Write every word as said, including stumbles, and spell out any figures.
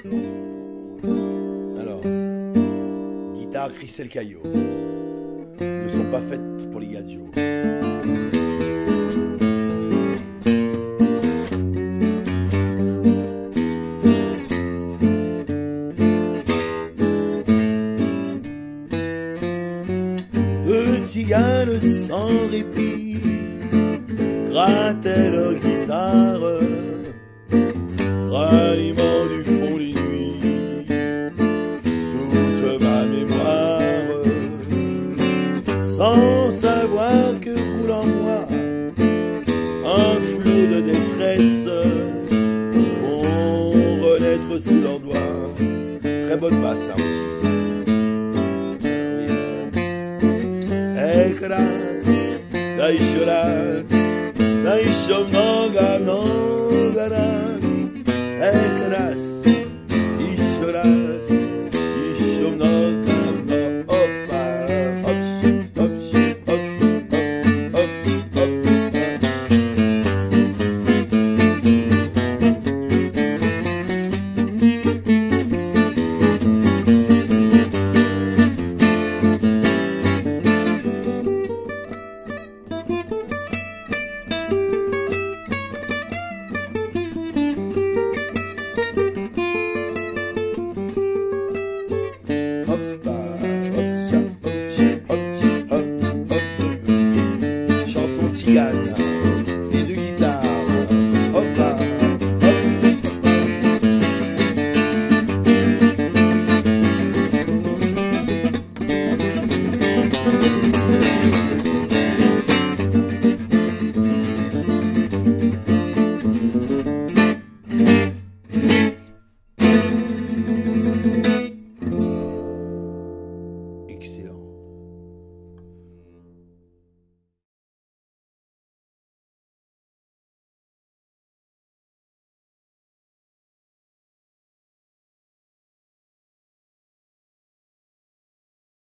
Alors, guitare Christelle Caillot, ne sont pas faites pour les gadgets. Deux tziganes sans répit grattaient leur guitare, ranimant du fond des nuits toute ma mémoire, sans savoir que roule en moi un flot de détresse, font renaître sous leurs doigts. Très bonne basse, ça aussi. Ekras, Daishoras, Daishom Noga Nogaras, Ekras, Ishoras, Ishom Noga No, Opa, Hop, Hop, Hop, Hop, Hop, Hop. Chanson tzigane et de guitare. Hoppa, excellent.